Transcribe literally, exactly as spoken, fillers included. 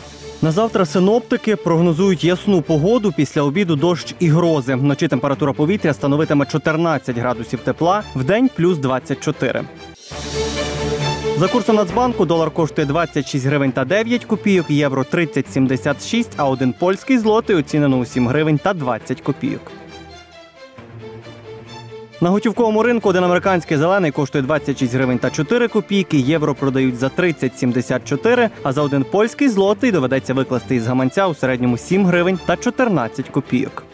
На завтра синоптики прогнозують ясну погоду, після обіду дощ і грози. Вночі температура повітря становитиме чотирнадцять градусів тепла, вдень – плюс двадцять чотири. За курсом Нацбанку долар коштує двадцять шість гривень та дев'ять копійок, євро – тридцять сімдесят шість, а один польський злотий оцінено у сім гривень та двадцять копійок. На готівковому ринку один американський зелений коштує двадцять шість гривень та чотири копійки, євро продають за тридцять сімдесят чотири, а за один польський злотий доведеться викласти із гаманця у середньому сім гривень та чотирнадцять копійок.